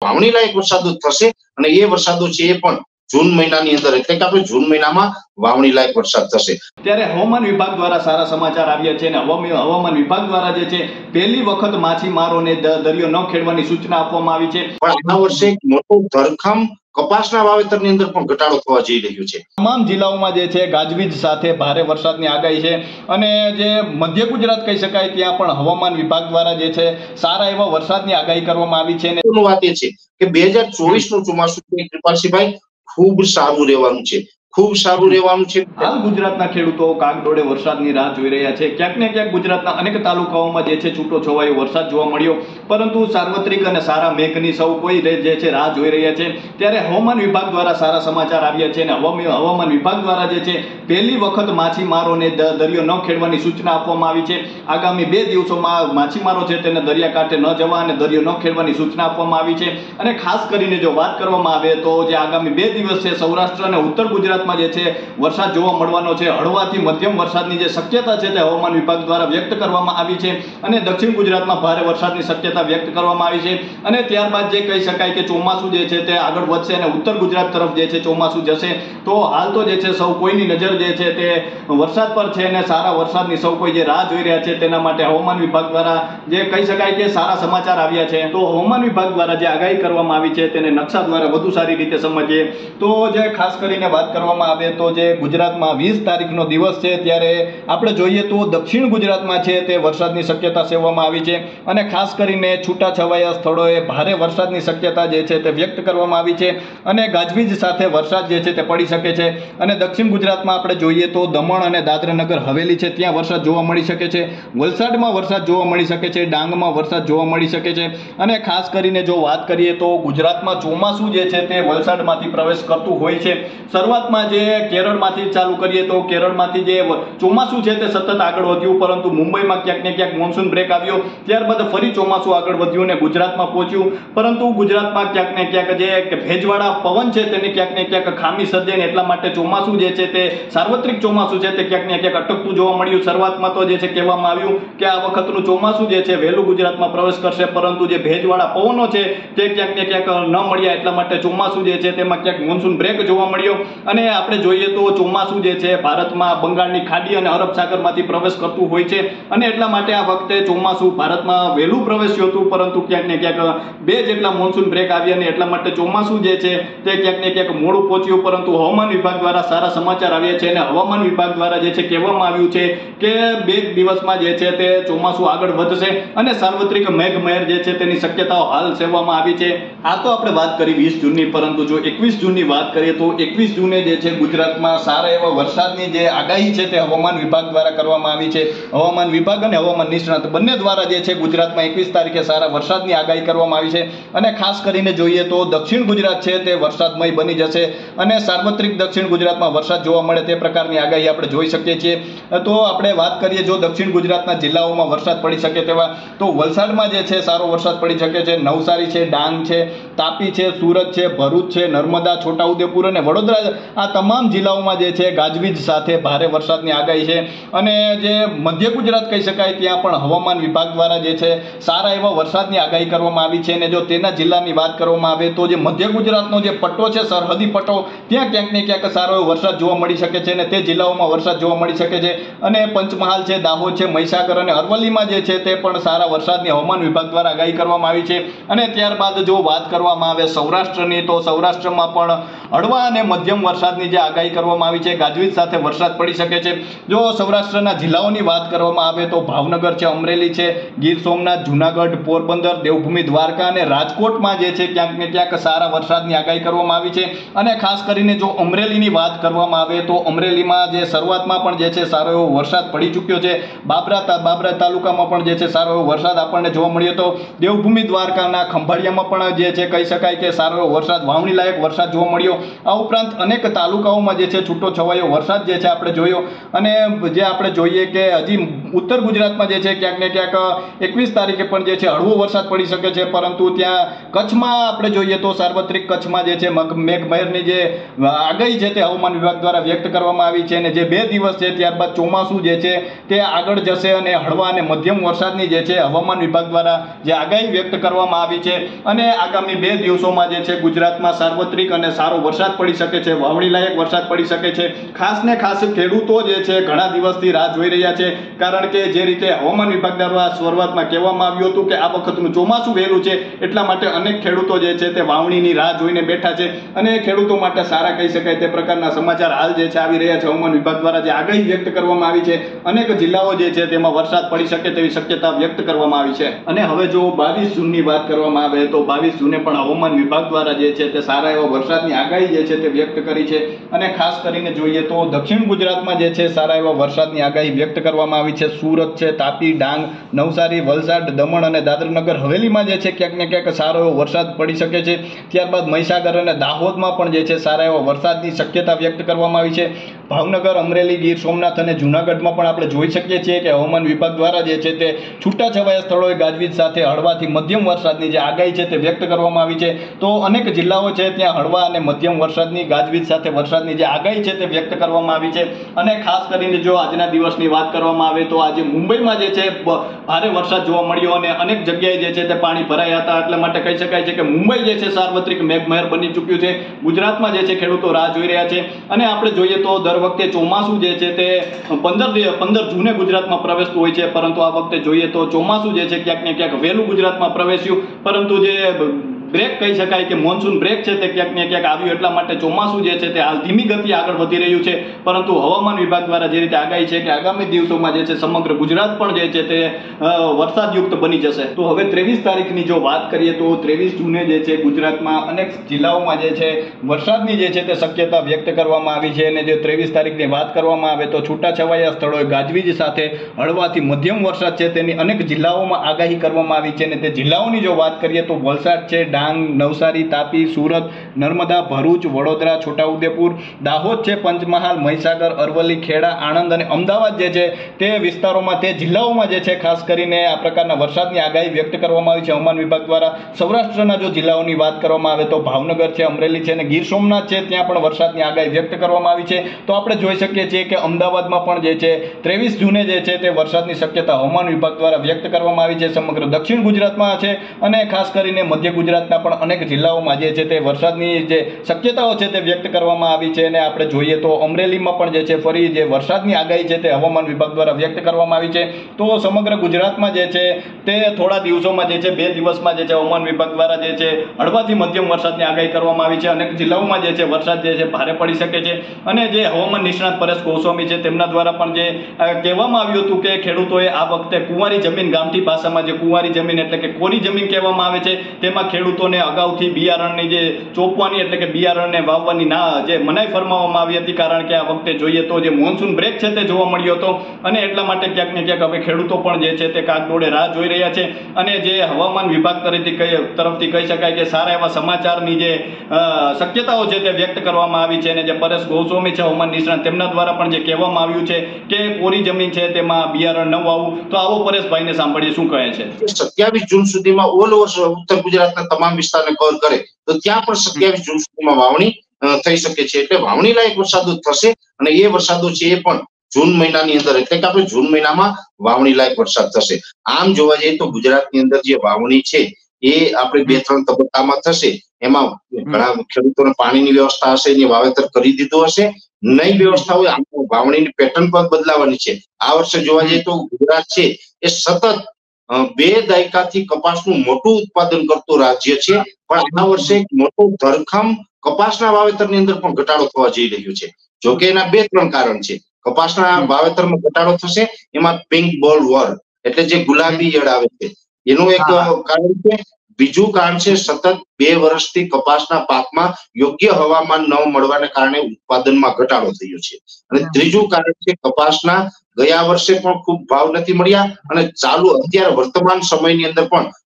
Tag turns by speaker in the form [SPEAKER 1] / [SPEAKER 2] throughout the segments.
[SPEAKER 1] વાવણી લાયક વરસાદો થશે અને એ વરસાદો છે એ પણ જૂન મહિનાની અંદર, એટલે કે આપણે જૂન મહિનામાં વાવણી લાયક વરસાદ થશે.
[SPEAKER 2] ત્યારે હવામાન વિભાગ દ્વારા સારા સમાચાર આવ્યા છે અને હવામાન વિભાગ દ્વારા જે છે પહેલી વખત માછીમારોને દરિયો ન ખેડવાની સૂચના આપવામાં આવી છે.
[SPEAKER 1] પણ આ વર્ષે મોટો ધરખમ કપાસના વાવેતરની અંદર પણ ઘટાડો થવા જઈ રહ્યો છે.
[SPEAKER 2] તમામ જિલ્લાઓમાં જે છે ગાજવીજ સાથે ભારે વરસાદની આગાહી છે અને જે મધ્ય ગુજરાત કહી શકાય ત્યાં પણ હવામાન વિભાગ દ્વારા જે છે સારા એવા વરસાદની આગાહી કરવામાં આવી છે.
[SPEAKER 1] અને વાત એ છે કે 2024 નું ચોમાસું કૃપાલસિંહભાઈ ખૂબ સારું રહેવાનું છે, ખૂબ સારું રહેવાનું છે.
[SPEAKER 2] હાલ ગુજરાતના ખેડૂતો કાગડોળે વરસાદની રાહ જોઈ રહ્યા છે. ક્યાંક ને ક્યાંક ગુજરાતના અનેક તાલુકાઓમાં જે છે છૂટો છવાયો વરસાદ જોવા મળ્યો, પરંતુ સાર્વત્રિક અને સારા મેઘની સૌ કોઈ જે છે રાહ જોઈ રહ્યા છે. ત્યારે હવામાન વિભાગ દ્વારા સારા સમાચાર આવ્યા છે અને હવામાન વિભાગ દ્વારા જે છે પહેલી વખત માછીમારોને દરિયો ન ખેડવાની સૂચના આપવામાં આવી છે. આગામી 2 દિવસોમાં માછીમારો છે તેને દરિયાકાંઠે ન જવા અને દરિયો ન ખેડવાની સૂચના આપવામાં આવી છે. અને ખાસ કરીને જો વાત કરવામાં આવે તો જે આગામી 2 દિવસ છે સૌરાષ્ટ્ર અને ઉત્તર ગુજરાતમાં જે છે વરસાદ જોવા મળવાનો છે. હળવાથી મધ્યમ વરસાદની જે શક્યતા છે તે હવામાન વિભાગ દ્વારા વ્યક્ત કરવામાં આવી છે અને દક્ષિણ ગુજરાતમાં ભારે વરસાદની શક્યતા વ્યક્ત કરવામાં આવી છે. અને ત્યારબાદ જે કહી શકાય કે ચોમાસું જે છે તે આગળ વધશે અને ઉત્તર ગુજરાત તરફ જે છે ચોમાસું જશે. તો હાલ તો જે છે સૌ કોઈની નજર જે છે તે વરસાદ પર છે અને સારા વરસાદની સૌ કોઈ જે રાહ જોઈ રહ્યા છે તેના માટે હવામાન વિભાગ દ્વારા જે કહી શકાય કે સારા સમાચાર આવ્યા છે. તો હવામાન વિભાગ દ્વારા જે આગાહી કરવામાં આવી છે તેને નકશા દ્વારા વધુ સારી રીતે સમજીએ તો જે ખાસ કરીને વાત કરવામાં આવે તો જે ગુજરાતમાં 20 તારીખનો દિવસ છે ત્યારે આપણે જોઈએ તો દક્ષિણ ગુજરાતમાં છે તે વરસાદની શક્યતા સેવવામાં આવી છે અને ખાસ કરીને છૂટાછવાયા સ્થળોએ ભારે વરસાદની શક્યતા જે છે તે વ્યક્ત કરવામાં આવી છે અને ગાજવીજ સાથે વરસાદ જે છે તે પડી શકે છે. અને દક્ષિણ ગુજરાતમાં આપણે જોઈએ તો દમણ અને દાદરા નગર હવેલી છે ત્યાં વરસાદ જોવા મળી શકે છે, વલસાડમાં વરસાદ જોવા મળી શકે છે, ડાંગમાં વરસાદ જોવા મળી શકે છે. અને ખાસ કરીને જો વાત કરીએ તો ગુજરાતમાં ચોમાસું જે છે તે વલસાડમાંથી પ્રવેશ કરતું હોય છે. શરૂઆતમાં જે કેરળમાંથી ચાલુ કરીએ તો કેરળમાંથી જે ચોમાસું છે તે સતત આગળ વધ્યું, પરંતુ મુંબઈમાં ક્યાંક ને ક્યાંક મોન્સૂન બ્રેક આવ્યો, ત્યારબાદ ફરી ચોમાસું આગળ વધ્યું અને ગુજરાતમાં પહોંચ્યું. પરંતુ ગુજરાતમાં ક્યાંક ને ક્યાંક જે ભેજવાળા પવન છે તેની ક્યાંક ને ક્યાંક ખામી સર્જાય એટલા માટે ચોમાસું જે છે તે સાર્વત્રિક ચોમાસું છે તે ક્યાંક ને ક્યાંક અટકતું જોવા મળ્યું. શરૂઆતમાં તો જે છે કહેવામાં આવ્યું કે આ વખતનું ચોમાસું જે છે વહેલું ગુજરાતમાં પ્રવેશ કરશે, પરંતુ જે ભેજવાળા પવનો છે તે ક્યાંક ને ક્યાંક ન મળ્યા એટલા માટે ચોમાસું જે છે તેમાં ક્યાંક મોન્સૂન બ્રેક જોવા મળ્યો. અને આપણે જોઈએ તો ચોમાસું જે છે ભારતમાં બંગાળની ખાડી અને અરબ સાગરમાંથી પ્રવેશ કરતું હોય છે અને એટલા માટે આ વખતે ચોમાસું ભારતમાં વહેલું પ્રવેશ્યું હતું, પરંતુ ક્યાંક ને ક્યાંક 2 જેટલા મોન્સૂન બ્રેક આવ્યા અને એટલા માટે ચોમાસું જે છે તે ક્યાંક ને ક્યાંક મોડું પહોંચ્યું. પરંતુ હવામાન વિભાગ દ્વારા સારા સમાચાર આવ્યા છે અને હવામાન વિભાગ દ્વારા જે છે કહેવામાં આવ્યું છે કે 2 દિવસમાં જે છે તે ચોમાસું આગળ વધશે અને સાર્વત્રિક મેઘમહેર જે છે તેની શક્યતાઓ હાલ સેવવામાં આવી છે. આ તો આપણે વાત કરી 20 જૂનની, પરંતુ જો 21 જૂનની વાત કરીએ તો 21 જૂને જે છે ગુજરાતમાં સારા એવા વરસાદની જે આગાહી છે તે હવામાન વિભાગ દ્વારા કરવામાં આવી છે. હવામાન વિભાગ અને હવામાન નિષ્ણાત બંને દ્વારા જે છે ગુજરાતમાં 21 તારીખે સારા વરસાદની આગાહી કરવામાં આવી છે. અને ખાસ કરીને જોઈએ તો દક્ષિણ ગુજરાત છે તે વરસાદમય બની જશે અને સાર્વત્રિક દક્ષિણ ગુજરાતમાં વરસાદ જોવા મળે તે પ્રકારની આગાહી આપણે જોઈ શકીએ છીએ. તો આપણે વાત કરીએ જો દક્ષિણ ગુજરાતના જિલ્લાઓમાં વરસાદ પડી શકે તેવા, તો વલસાડમાં જે છે સારો વરસાદ પડી શકે છે, નવસારી છે, ડાંગ છે, તાપી છે, સુરત છે, ભરૂચ છે, નર્મદા, છોટાઉદેપુર અને વડોદરા આ તમામ જિલ્લાઓમાં જે છે ગાજવીજ સાથે ભારે વરસાદની આગાહી છે. અને જે મધ્ય ગુજરાત કહી શકાય ત્યાં પણ હવામાન વિભાગ દ્વારા જે છે સારા એવા વરસાદની આગાહી કરવામાં આવી છે. અને જો તેના જિલ્લાની વાત કરવામાં આવે તો જે મધ્ય ગુજરાતનો જે પટ્ટો છે સરહદી પટ્ટો ત્યાં ક્યાંક ને ક્યાંક સારો એવો વરસાદ જોવા મળી શકે છે અને તે જિલ્લાઓમાં વરસાદ જોવા મળી શકે છે. અને પંચમહાલ છે, દાહોદ છે, મહીસાગર અને અરવલ્લીમાં જે છે તે પણ સારા વરસાદની હવામાન વિભાગ દ્વારા આગાહી કરવામાં આવી છે. અને ત્યારબાદ જો વાત કરવામાં આવે સૌરાષ્ટ્રની, તો સૌરાષ્ટ્રમાં પણ હળવા અને મધ્યમ વરસાદની જે આગાહી કરવામાં આવી છે, ગાજવીજ સાથે વરસાદ પડી શકે છે. જો સૌરાષ્ટ્રના જિલ્લાઓની વાત કરવામાં આવે તો ભાવનગર છે, અમરેલી છે, ગીર સોમનાથ, જુનાગઢ, પોરબંદર, દેવભૂમિ દ્વારકા અને રાજકોટમાં જે છે ક્યાંક ને ક્યાંક સારા વરસાદની આગાહી કરવામાં આવી છે. અને ખાસ કરીને જો અમરેલીની વાત કરવામાં આવે તો અમરેલીમાં જે શરૂઆતમાં પણ જે છે સારો એવો વરસાદ પડી ચૂક્યો છે. બાબરા તાલુકામાં પણ જે છે સારો એવો વરસાદ આપણને જોવા મળ્યો હતો. દેવભૂમિ દ્વારકાના ખંભાળિયામાં પણ જે છે કહી શકાય કે સારો એવો વરસાદ, વાવણી લાયક વરસાદ જોવા મળ્યો. મળ્યો. આ ઉપરાંત અનેક તાલુકાઓમાં જે છે છૂટો છવાયો વરસાદ જે છે આપણે જોયો. અને જે આપણે જોઈએ કે હજી ઉત્તર ગુજરાતમાં જે છે ક્યાંક ને ક્યાંક 21 તારીખે પણ જે છે હળવો વરસાદ પડી શકે છે, પરંતુ ત્યાં કચ્છમાં આપણે જોઈએ તો સાર્વત્રિક કચ્છમાં જે છે મેઘમહેરની જે આગાહી છે તે હવામાન વિભાગ દ્વારા વ્યક્ત કરવામાં આવી છે. અને જે 2 દિવસ છે ત્યારબાદ ચોમાસું જે છે તે આગળ જશે અને હળવા અને મધ્યમ વરસાદની જે છે હવામાન વિભાગ દ્વારા જે આગાહી વ્યક્ત કરવામાં આવી છે. અને આગામી 2 દિવસોમાં જે છે ગુજરાતમાં સાર્વત્રિક અને સારો વરસાદ પડી શકે છે, વાવણી લાયક વરસાદ પડી શકે છે. ખાસ ને ખાસ ખેડૂતો જે છે ઘણા દિવસથી રાહ જોઈ રહ્યા છે, કારણ કે જે રીતે હવામાન વિભાગ દ્વારા શરૂઆતમાં કહેવામાં આવ્યું હતું કે આ વખતનું ચોમાસું વહેલું છે, એટલા માટે અનેક ખેડૂતો જે છે તે વાવણીની રાહ જોઈને બેઠા છે. અને ખેડૂતો માટે સારા કહી શકાય તે પ્રકારના સમાચાર હાલ જે છે આવી રહ્યા છે. હવામાન વિભાગ દ્વારા જે આગાહી વ્યક્ત કરવામાં આવી છે, અનેક જિલ્લાઓ જે છે તેમાં વરસાદ પડી શકે તેવી શક્યતા વ્યક્ત કરવામાં આવી છે. અને હવે જો 22 જૂનની વાત કરવામાં આવે તો 22 જૂને પણ હવામાન વિભાગ દ્વારા જે છે તે સારા એવા વરસાદની આગાહી જે છે તે વ્યક્ત કરી છે. અને ખાસ કરીને જોઈએ તો દક્ષિણ ગુજરાતમાં જે છે સારા એવા વરસાદની આગાહી વ્યક્ત કરવામાં આવી છે. સુરત છે, તાપી, ડાંગ, નવસારી, વલસાડ, દમણ અને દાદરનગર હવેલીમાં જે છે ક્યાંક ને ક્યાંક સારો એવો વરસાદ પડી શકે છે. ત્યારબાદ મહીસાગર અને દાહોદમાં પણ જે છે સારા એવા વરસાદની શક્યતા વ્યક્ત કરવામાં આવી છે. ભાવનગર, અમરેલી, ગીર સોમનાથ અને જૂનાગઢમાં પણ આપણે જોઈ શકીએ છીએ કે હવામાન વિભાગ દ્વારા જે છે તે છૂટાછવાયા સ્થળોએ ગાજવીજ સાથે હળવાથી મધ્યમ વરસાદની જે આગાહી છે તે વ્યક્ત કરવામાં આવી છે. તો અનેક જિલ્લાઓ છે ત્યાં હળવા અને મધ્યમ વરસાદની ગાજવીજ સાથે વરસાદની જે આગાહી છે તે વ્યક્ત કરવામાં આવી છે. અને ખાસ કરીને જો આજના દિવસની વાત કરવામાં આવે તો આજે મુંબઈમાં જે છે ભારે વરસાદ જોવા મળ્યો અને અનેક જગ્યાએ જે છે તે પાણી ભરાયા હતા. એટલા માટે કહી શકાય છે કે મુંબઈ જે છે સાર્વત્રિક મેઘમહેર બની ચૂક્યું છે. ગુજરાતમાં જે છે ખેડૂતો રાહ જોઈ રહ્યા છે. અને આપણે જોઈએ તો દર વખતે ચોમાસું જે છે તે 15 જૂને ગુજરાતમાં પ્રવેશતું હોય છે, પરંતુ આ વખતે જોઈએ તો ચોમાસું જે છે ક્યાંક ને ક્યાંક વહેલું ગુજરાતમાં પ્રવેશ્યું, પરંતુ જે બ્રેક કહી શકાય કે મોન્સૂન બ્રેક છે તે ક્યાંક ને ક્યાંક આવ્યું. એટલા માટે ચોમાસું જે છે તે હાલ ધીમી ગતિએ આગળ વધી રહ્યું છે. પરંતુ હવામાન વિભાગ દ્વારા જે રીતે આગાહી છે કે આગામી દિવસોમાં જે છે સમગ્ર ગુજરાત પણ જે છે તે વરસાદયુક્ત બની જશે. તો હવે 23 તારીખની જો વાત કરીએ તો 23 જૂને જે છે ગુજરાતમાં અનેક જિલ્લાઓમાં જે છે વરસાદની જે છે તે શક્યતા વ્યક્ત કરવામાં આવી છે. અને જો 23 તારીખની વાત કરવામાં આવે તો છૂટાછવાયા સ્થળોએ ગાજવીજ સાથે હળવાથી મધ્યમ વરસાદ છે તેની અનેક જિલ્લાઓમાં આગાહી કરવામાં આવી છે. અને તે જિલ્લાઓની જો વાત કરીએ તો વલસાડ છે, ડાંગ, નવસારી, તાપી, સુરત, નર્મદા, ભરૂચ, વડોદરા, છોટાઉદેપુર, દાહોદ છે, પંચમહાલ, મહીસાગર, અરવલ્લી, ખેડા, આણંદ અને અમદાવાદ જે છે તે વિસ્તારોમાં તે જિલ્લાઓમાં જે છે ખાસ કરીને આ પ્રકારના વરસાદની આગાહી વ્યક્ત કરવામાં આવી છે હવામાન વિભાગ દ્વારા. સૌરાષ્ટ્રના જો જિલ્લાઓની વાત કરવામાં આવે તો ભાવનગર છે, અમરેલી છે અને ગીર સોમનાથ છે, ત્યાં પણ વરસાદની આગાહી વ્યક્ત કરવામાં આવી છે. તો આપણે જોઈ શકીએ છીએ કે અમદાવાદમાં પણ જે છે 23 જૂને જે છે તે વરસાદની શક્યતા હવામાન વિભાગ દ્વારા વ્યક્ત કરવામાં આવી છે. સમગ્ર દક્ષિણ ગુજરાતમાં છે અને ખાસ કરીને મધ્ય ગુજરાતના પણ અનેક જિલ્લાઓમાં જે છે તે વરસાદની જે શક્યતાઓ છે તે વ્યક્ત કરવામાં આવી છે. અને આપણે જોઈએ તો અમરેલીમાં પણ જે છે ફરી જે વરસાદની આગાહી છે તે હવામાન વિભાગ દ્વારા વ્યક્ત કરવામાં આવી છે. તો સમગ્ર ગુજરાતમાં જે છે તે થોડા દિવસોમાં જે છે 2 દિવસમાં જે છે હવામાન વિભાગ દ્વારા જે છે હળવાથી મધ્યમ વરસાદની આગાહી કરવામાં આવી છે. અનેક જિલ્લાઓમાં જે છે વરસાદ જે છે ભારે પડી શકે છે. અને જે હવામાન નિષ્ણાત પરેશ ગોસ્વામી છે તેમના દ્વારા પણ જે કહેવામાં આવ્યું હતું કે ખેડૂતોએ આ વખતે કુંવારી જમીન, ગામઠી ભાષામાં જે કુંવારી જમીન એટલે કે કોરી જમીન કહેવામાં આવે છે, તેમાં ખેડૂતોને અગાઉથી બિયારણની જે ચોપવાની એટલે કે બિયારણને વાવવાની જે મનાઈ ફરમાવવામાં આવી હતી, કારણ કે આ વખતે જોઈએ તો જે મોન્સૂન બ્રેક છે તે જોવા મળ્યો હતો. અને એટલા માટે ક્યાંક ને ક્યાંક હવે ખેડૂતો પણ જે છે તે કાગડોળે રાહ જોઈ રહ્યા છે. અને જે હવામાન વિભાગ તરફથી કહી શકાય કે સારા એવા સમાચારની જે શક્યતાઓ છે તે વ્યક્ત કરવામાં આવી છે. અને જે પરેશ ગોસ્વામી છે હવામાન નિષ્ણાત, તેમના દ્વારા પણ જે કહેવામાં આવ્યું છે કે કોરી જમીન છે તેમાં બિયારણ ન વાવવું. તો આવો પરેશભાઈને સાંભળીએ શું કહે છે.
[SPEAKER 1] 27 જૂન સુધીમાં ઓલ ઓવર ઉત્તર ગુજરાતના તમામ વિસ્તારને કવર કરે તો ત્યાં પણ 27 જૂન સુધીમાં વાવણી થઈ શકે છે. એટલે વાવણી લાયક વરસાદો થશે અને એ વરસાદો છે એ પણ જૂન મહિનાની અંદર એટલે કે આપણે જૂન મહિનામાં વાવણી લાયક વરસાદ થશે. આમ જોવા જઈએ તો ગુજરાતની અંદર જે વાવણી છે એ આપણે 2-3 તબક્કામાં થશે. એમાં ઘણા ખેડૂતોને પાણીની વ્યવસ્થા હશે, એની વાવેતર કરી દીધું હશે. નહીં વ્યવસ્થા હોય વાવણીની પેટર્ન પણ બદલાવાની છે. આ વર્ષે જોવા જઈએ તો ગુજરાત છે એ સતત 2 દાયકાથી કપાસનું મોટું ઉત્પાદન કરતું રાજ્ય છે, પણ આ વર્ષે મોટો ધરખમ કપાસના વાવેતરની અંદર પણ ઘટાડો થવા જઈ રહ્યો છે. જોકે એના 2-3 કારણ છે. કપાસના વાવેતરમાં ઘટાડો થશે, એમાં પિંક બોલ વર્મ એટલે જે ગુલાબી ઈયળ આવે છે એનું એક કારણ છે. બીજું કારણ છે સતત 2 વર્ષથી કપાસના પાકમાં યોગ્ય હવામાન ન મળવાને કારણે ઉત્પાદનમાં ઘટાડો થયો છે. અને ત્રીજું કારણ છે કપાસના ગયા વર્ષે પણ ખૂબ ભાવ નથી મળ્યા અને ચાલુ અત્યારે વર્તમાન સમયની અંદર પણ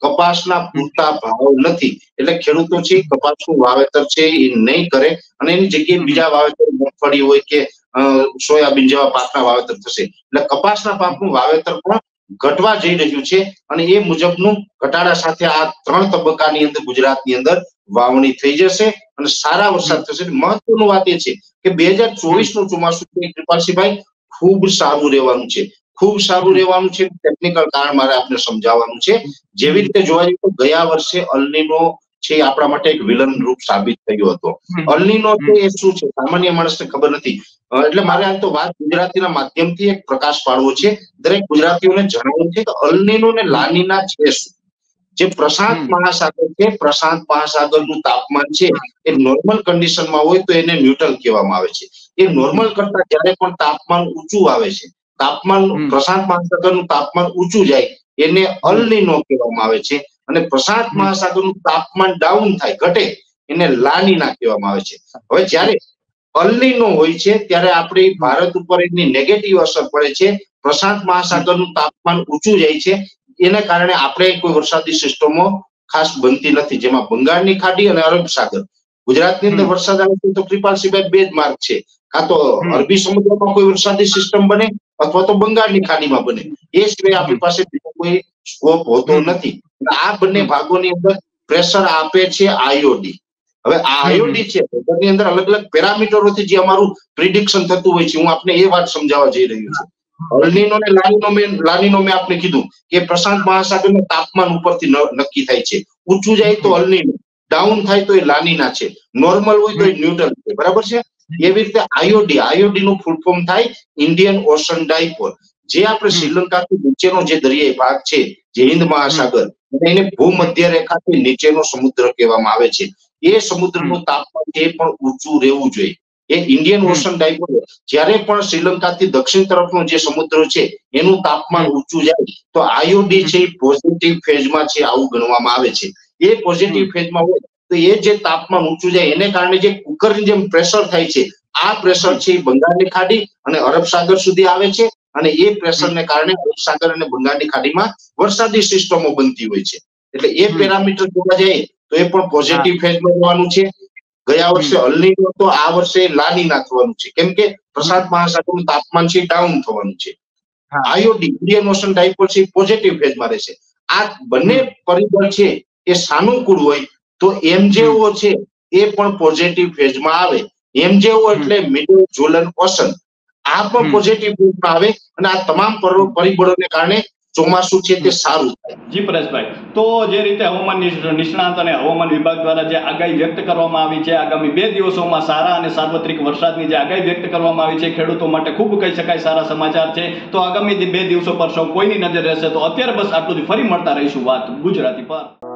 [SPEAKER 1] કપાસના પૂરતા ભાવ નથી, એટલે ખેડૂતો છે કપાસનું વાવેતર છે એ નહીં કરે અને એની જગ્યાએ બીજા વાવેતર મગફળી હોય કે સોયાબીન જેવા પાકના વાવેતર થશે. એટલે કપાસના પાકનું વાવેતર પણ ઘટવા જઈ રહ્યું છે અને એ મુજબનું ઘટાડા સાથે આ 3 તબક્કાની અંદર ગુજરાતની અંદર વાવણી થઈ જશે અને સારા વરસાદ થશે. મહત્વનું વાત એ છે કે 2024 નું ચોમાસું કૃપાલસિંહભાઈ ખૂબ સારું રહેવાનું છે, ખૂબ સારું રહેવાનું છે. ટેકનિકલ કારણ મારે આપને સમજાવવાનું છે. જેવી રીતે જોવા જઈએ તો ગયા વર્ષે અલનીનો છે આપણા માટે એક વિલન રૂપ સાબિત થયો હતો. અલનીનો એ શું છે સામાન્ય માણસને ખબર નથી, એટલે મારે આ તો વાત ગુજરાતીના માધ્યમથી એક પ્રકાશ પાડવો છે. દરેક ગુજરાતીઓને જણાવવું છે કે અલનીનો ને લાનીના છે શું. જે પ્રશાંત મહાસાગર છે, પ્રશાંત મહાસાગરનું તાપમાન છે એ નોર્મલ કન્ડિશનમાં હોય તો એને ન્યુટ્રલ કહેવામાં આવે છે. એ નોર્મલ કરતા જ્યારે પણ તાપમાન ઊંચું આવે છે, તાપમાન પ્રશાંત મહાસાગરનું તાપમાન ઊંચું જાય એને અલનીનો કહેવામાં આવે છે અને પ્રશાંત મહાસાગરનું તાપમાન ડાઉન થાય, ઘટે, એને લાનીના કહેવામાં આવે છે. હવે જ્યારે અલનીનો હોય છે ત્યારે આપણી ભારત ઉપર એની નેગેટિવ અસર પડે છે. પ્રશાંત મહાસાગરનું તાપમાન ઊંચું જાય છે, એને કારણે આપણે કોઈ વરસાદી સિસ્ટમો ખાસ બનતી નથી, જેમાં બંગાળની ખાડી અને અરબ સાગર. ગુજરાતની અંદર વરસાદ આવે છે તો કૃપાલસિંહભાઈ 2 જ માર્ગ છે, કાં તો અરબી સમુદ્રમાં કોઈ વરસાદી સિસ્ટમ બને અથવા તો બંગાળની ખાડીમાં બને. એ સિવાય આપણી પાસે બીજો કોઈ સ્કોપ હોતો નથી. આ બંને ભાગોની અંદર પ્રેશર આપે છે આઈઓડી. હવે આ આઈઓડી છે એની અંદર અલગ અલગ પેરામીટરોથી જે અમારું પ્રિડિક્શન થતું હોય છે, હું આપને એ વાત સમજાવવા જઈ રહ્યો છું. અલનીનો ને લાનીનો મેં આપને કીધું કે પ્રશાંત મહાસાગરનું તાપમાન ઉપરથી નક્કી થાય છે. ઊંચું જાય તો અલનીનો, ડાઉન થાય તો એ લાનીના છે, નોર્મલ હોય તો એ ન્યુટ્રલ છે. બરાબર છે. એવી રીતે આઈઓડી નું ફૂલ ફોર્મ થાય ઇન્ડિયન ઓશન ડાયપોલ. જે આપણે શ્રીલંકાથી નીચેનો જે દરિયાઈ ભાગ છે, જે હિન્દ મહાસાગર, એને ભૂમધ્ય રેખાથી નીચેનો સમુદ્ર કહેવામાં આવે છે. એ સમુદ્રનું તાપમાન એ પણ ઊંચું રહેવું જોઈએ. એ ઇન્ડિયન ઓશન ડાયપોલ જ્યારે પણ શ્રીલંકાથી દક્ષિણ તરફનો જે સમુદ્ર છે એનું તાપમાન ઊંચું જાય તો આઈઓડી છે એ પોઝિટિવ ફેઝમાં છે, આવું ગણવામાં આવે છે. એ પોઝિટિવ ફેઝમાં હોય તો એ જે તાપમાન ઊંચું જાય એને કારણે જે કુકરની જેમ પ્રેશર થાય છે, આ પ્રેશર છે એ બંગાળની ખાડી અને અરબ સાગર સુધી આવે છે અને એ પ્રેશરને કારણે અરબ સાગર અને બંગાળની ખાડીમાં વરસાદી સિસ્ટમો બનતી હોય છે. એટલે એ પેરામીટર જોવા જઈએ તો એ પણ પોઝિટિવ ફેઝમાં રહેવાનું છે. ગયા વર્ષે અલનીનો તો આ વર્ષે લાનીના થવાનું છે, કેમ કે પ્રશાંત મહાસાગરનું તાપમાન છે ડાઉન થવાનું છે. આઈઓડી ઇન્ડિયન ઓશન ડાયપોલ છે પોઝિટિવ ફેઝમાં રહેશે. આ બંને પરિબળ છે એ સાનુકૂળ હોય તો એમજેઓ છે એ પણ પોઝિટિવ ફેઝમાં આવે. એમજેઓ એટલે મિડલ ઝોલન ઓશન, આ પણ પોઝિટિવ ફેઝમાં આવે અને આ તમામ પરિબળોને કારણે ચોમાસું છે તે સારું થાય.
[SPEAKER 2] જી પરેશભાઈ, તો જે રીતે હવામાન નિષ્ણાત અને હવામાન વિભાગ દ્વારા જે આગાહી વ્યક્ત કરવામાં આવી છે, આગામી 2 દિવસોમાં સારા અને સાર્વત્રિક વરસાદની જે આગાહી વ્યક્ત કરવામાં આવી છે, ખેડૂતો માટે ખૂબ કહી શકાય સારા સમાચાર છે. તો આગામી 2 દિવસો પર સૌ કોઈની નજર રહેશે. તો અત્યારે બસ આટલું જ. ફરી મળતા રહીશું વાત ગુજરાતી પર.